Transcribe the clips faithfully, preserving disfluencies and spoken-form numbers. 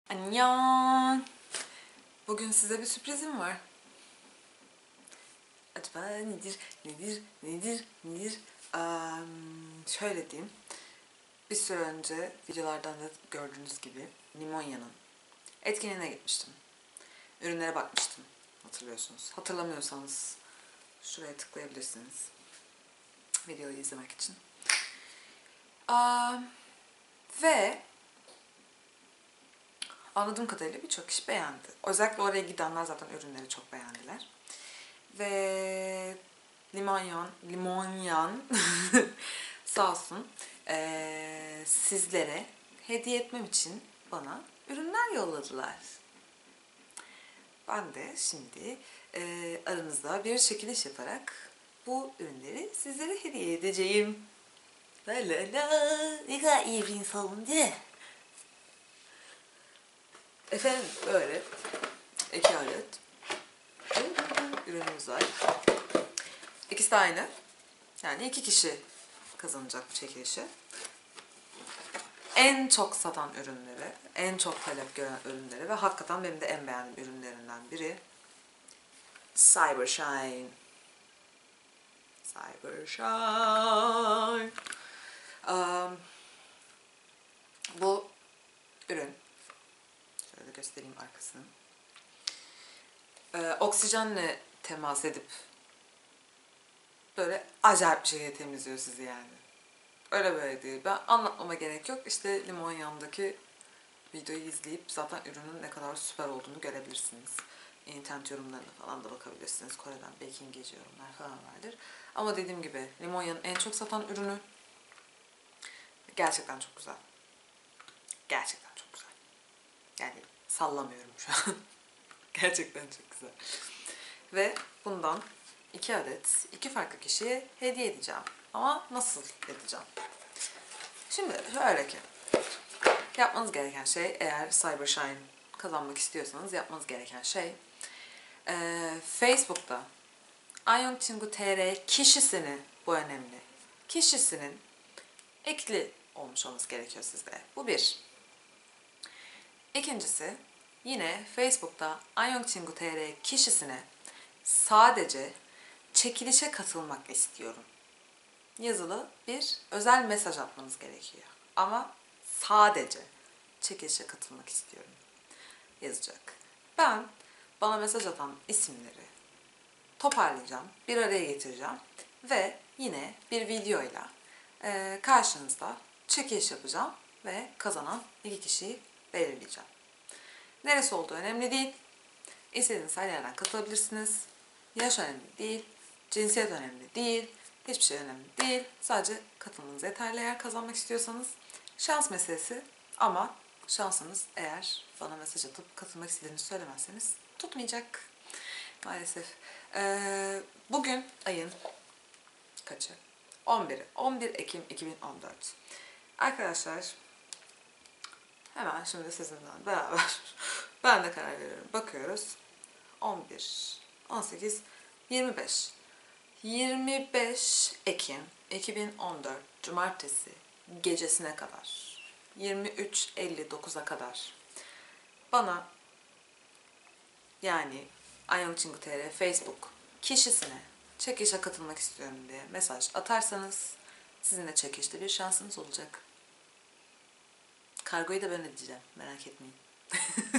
Annyeong. Bugün size bir sürprizim var. Acaba nedir, nedir, nedir, nedir? Um, şöyle diyeyim. Bir süre önce videolardan da gördüğünüz gibi Limonya'nın etkinliğine gitmiştim. Ürünlere bakmıştım. Hatırlıyorsunuz. Hatırlamıyorsanız şuraya tıklayabilirsiniz. Videoyu izlemek için. Um, ve anladığım kadarıyla birçok kişi beğendi. Özellikle oraya gidenler zaten ürünleri çok beğendiler. Ve Limonyan, Limonyan sağ olsun ee, sizlere hediye etmem için bana ürünler yolladılar. Ben de şimdi e, aranızda bir çekiliş yaparak bu ürünleri sizlere hediye edeceğim. La la la, ne kadar iyi bir insanım değil mi? Efendim böyle iki adet ürünümüz var. İkisi de aynı. Yani iki kişi kazanacak bu çekilişi. En çok satan ürünleri, en çok talep gören ürünleri ve hakikaten benim de en beğendiğim ürünlerinden biri Cybershine. Cybershine. Um, bu ürün, şöyle göstereyim arkasını. Ee, oksijenle temas edip böyle acayip bir şekilde temizliyor sizi yani. Öyle böyle değil. Ben anlatmama gerek yok. İşte Limonyan'daki videoyu izleyip zaten ürünün ne kadar süper olduğunu görebilirsiniz. İnternet yorumlarına falan da bakabilirsiniz. Kore'den belki İngilizce yorumlar falan vardır. Ama dediğim gibi Limonyan'ın en çok satan ürünü. Gerçekten çok güzel. Gerçekten çok güzel. Yani sallamıyorum şu an. Gerçekten çok güzel. Ve bundan iki adet, iki farklı kişiye hediye edeceğim. Ama nasıl edeceğim? Şimdi şöyle ki, yapmanız gereken şey, eğer Cybershine kazanmak istiyorsanız yapmanız gereken şey, e, Facebook'ta ayongchingu.tr kişisini, bu önemli, kişisinin ekli olmuş olması gerekiyor sizde. Bu bir. İkincisi, yine Facebook'ta ayongchingu.tr kişisine sadece çekilişe katılmak istiyorum yazılı bir özel mesaj atmanız gerekiyor. Ama sadece çekilişe katılmak istiyorum yazacak. Ben bana mesaj atan isimleri toparlayacağım, bir araya getireceğim ve yine bir videoyla e, karşınızda çekiliş yapacağım ve kazanan iki kişiyi belirleyeceğim. Neresi olduğu önemli değil. İstediğiniz her yerden katılabilirsiniz. Yaş önemli değil, cinsiyet önemli değil, hiçbir şey önemli değil. Sadece katılmanız yeterli eğer kazanmak istiyorsanız. Şans meselesi ama şansınız eğer bana mesaj atıp katılmak istediğinizi söylemezseniz tutmayacak. Maalesef. Ee, bugün ayın kaçı? on biri. on bir Ekim iki bin on dört. Arkadaşlar hemen şimdi sizinle beraber ben de karar veriyorum. Bakıyoruz. on bir, on sekiz, yirmi beş. yirmi beş Ekim iki bin on dört Cumartesi gecesine kadar, yirmi üç elli dokuza kadar bana, yani ayongchingu.tr Facebook kişisine çekilişe katılmak istiyorum diye mesaj atarsanız sizin de çekilişte bir şansınız olacak. Kargoyu da ben ödeyeceğim, merak etmeyin.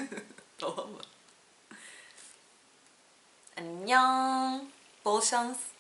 Tamam mı? Annyeong. Bol şans.